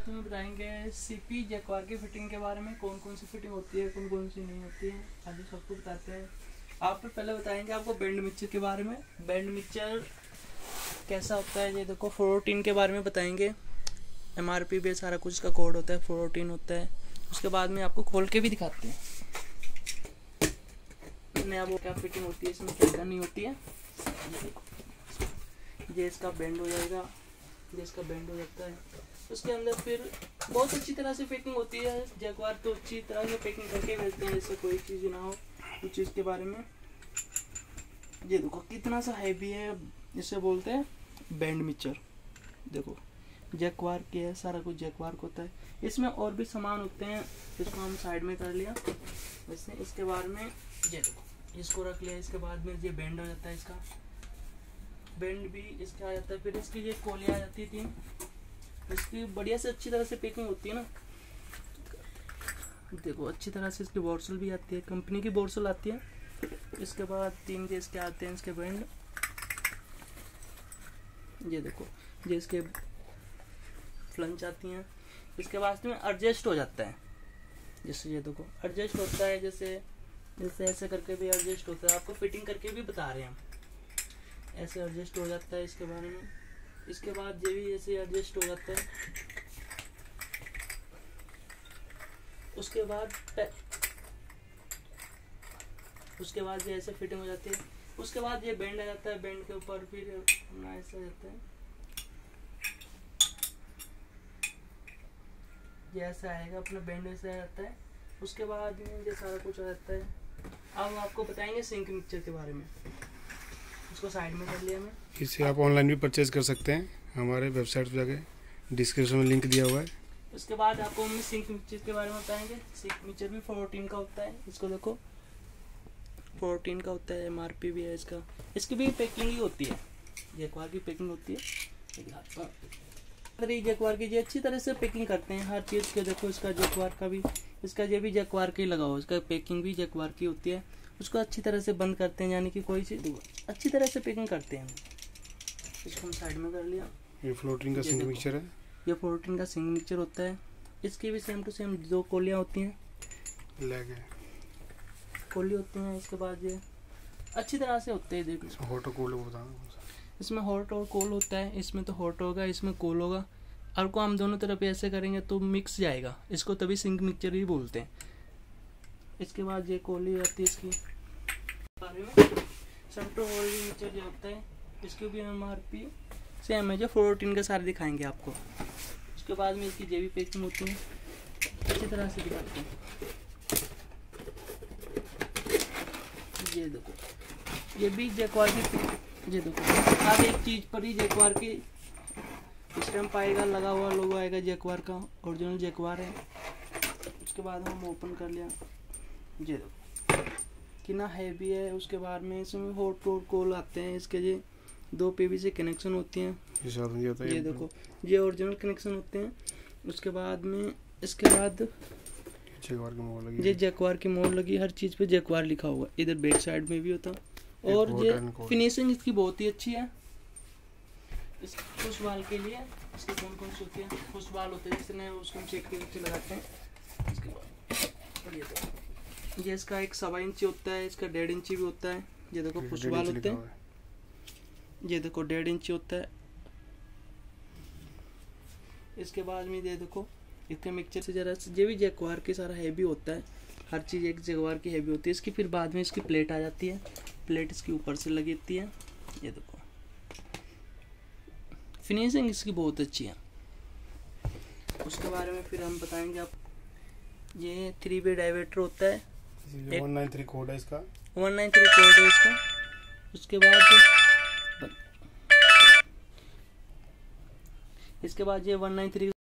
आज हम बताएंगे सीपी जैकवार की फिटिंग के बारे में। कौन कौन सी फिटिंग होती है, कौन कौन सी नहीं होती है, आज सबको बताते हैं। आप पहले बताएंगे आपको बैंड मिक्सर के बारे में। बैंड मिक्सर कैसा होता है ये देखो। 414 के बारे में बताएंगे। MRP पे सारा कुछ का कोड होता है, 414 होता है। उसके बाद में आपको खोल के भी दिखाते हैं वो क्या फिटिंग होती है, इसमें क्या करनी होती है। ये इसका बैंड हो जाएगा, ये इसका बैंड हो जाता है। उसके अंदर फिर बहुत अच्छी तरह से पैकिंग होती है। जैकवार तो अच्छी तरह से पैकिंग करके मिलते हैं, जैसे कोई चीज़ ना हो उस चीज़ के बारे में। ये देखो कितना सा हैवी है, जिसे बोलते हैं बैंड मिक्सर। देखो जैकवार के है, सारा कुछ जैकवार को होता है। इसमें और भी सामान होते हैं, इसको हम साइड में कर लिया वैसे। इसके बाद में ये देखो इसको रख लिया। इसके बाद में ये बैंड हो जाता है, इसका बैंड भी इसका आ जाता है। फिर इसकी ये कोलियाँ आ जाती थी, इसकी बढ़िया से अच्छी तरह से पैकिंग होती है ना। देखो अच्छी तरह से इसकी बोर्सल भी आती है, कंपनी की बोर्सल आती है। इसके बाद 3 जे इसके आते हैं, इसके बैंड। ये देखो ये इसके फ्लंच आती हैं। इसके बाद में एडजस्ट हो जाता है, जैसे ये देखो एडजस्ट होता है, जैसे जैसे ऐसे करके भी एडजस्ट होता है। आपको फिटिंग करके भी बता रहे हैं हम, ऐसे एडजस्ट हो जाता है इसके बारे में। इसके बाद ये भी ऐसे एडजस्ट हो जाता है। उसके बाद ये ऐसे फिटिंग हो जाती है। उसके बाद ये बैंड आ जाता है, बैंड के ऊपर फिर अपना ऐसा जाता है, ये ऐसा आएगा अपना बैंड ऐसे आ जाता है। उसके बाद ये सारा कुछ आ जाता है। अब आपको बताएंगे सिंक मिक्सर के बारे में। इसको साइड में कर लिया मैं। इसे आप ऑनलाइन भी परचेज कर सकते हैं, हमारे वेबसाइट पर जाके डिस्क्रिप्शन में लिंक दिया हुआ है। उसके बाद आपको हम सिंक मिक्सर के बारे में बताएंगे। सिंक मिक्सर भी 414 का होता है। इसको देखो 414 का होता है, MRP भी है इसका। इसकी भी पैकिंग ही होती है, जैकवार की पैकिंग होती है। जैकवार की ये अच्छी तरह से पैकिंग करते हैं हर चीज़ के। देखो इसका जैकवार का भी, इसका ये भी जैकवार की लगा हो, इसका पैकिंग भी जैकवार की होती है। उसको अच्छी तरह से बंद करते हैं, यानी कि कोई चीज़ अच्छी तरह से पैकिंग करते हैं। इसको हम साइड में कर लिया। ये 414 का सिंक मिक्सर है, ये 414 का सिंक मिक्सर होता है। इसकी भी सेम टू सेम 2 कोलियाँ होती हैं, कोली होती हैं। इसके बाद ये अच्छी तरह से होते हैं। देखो हॉट और कोल्ड बताना, इसमें हॉट और कोल होता है। इसमें तो हॉट होगा, इसमें कोल होगा। और को हम दोनों तरफ ऐसे करेंगे तो मिक्स जाएगा, इसको तभी सिंक मिक्सर ही बोलते हैं। इसके बाद ये कोली आती है इसकी बारे में। सेंट्रो होल्डिंग मिक्सर जो होता है, इसकी भी MRP सेम है, जो 414 के सारे दिखाएंगे आपको। उसके बाद में इसकी जेबी पैकिंग होती है, अच्छी तरह से दिखाते हैं। ये देखो ये भी जैकवार की, ये देखो हर एक चीज़ पर ही जैकवार की स्टैम्प आएगा, लगा हुआ लोगो आएगा जैकवार का, ओरिजिनल जैकवार है। उसके बाद हम ओपन कर लिया। ये देखो कितना हैवी है। उसके बाद में इसमें हॉट और कोल आते हैं। इसके ये 2 PVC कनेक्शन होती हैं। ये देखो ये ओरिजिनल कनेक्शन होते हैं। उसके बाद में इसके बाद ये जैकवार की मोहर लगी, हर चीज़ पे जैकवार लिखा हुआ। इधर बैक साइड में भी होता। और ये फिनिशिंग इसकी बहुत ही अच्छी है। इस पुश वाल के लिए इसकी कौन कौन सी होती है, पुश वाल होते हैं, इसने उसको हम चेक के नीचे लगाते हैं। इसके बाद ये इसका एक 1.25 इंची होता है, इसका 1.5 इंची भी होता है। ये देखो पुश वाल होते हैं, ये देखो 1.5 इंची होता है। इसके बाद में ये देखो इसके मिक्सचर से जरा ये भी जैकवार के सारा हैवी होता है, हर चीज़ एक जैकवार की हैवी होती है। इसकी फिर बाद में इसकी प्लेट आ जाती है, प्लेट इसके ऊपर से लगी होती है। ये देखो फिनिशिंग इसकी बहुत अच्छी है। उसके बारे में फिर हम बताएंगे आप। ये 3 वे डाइवर्टर होता है, 193 कोड है इसका, 193 कोड है इसका। उसके बाद इसके बाद ये 193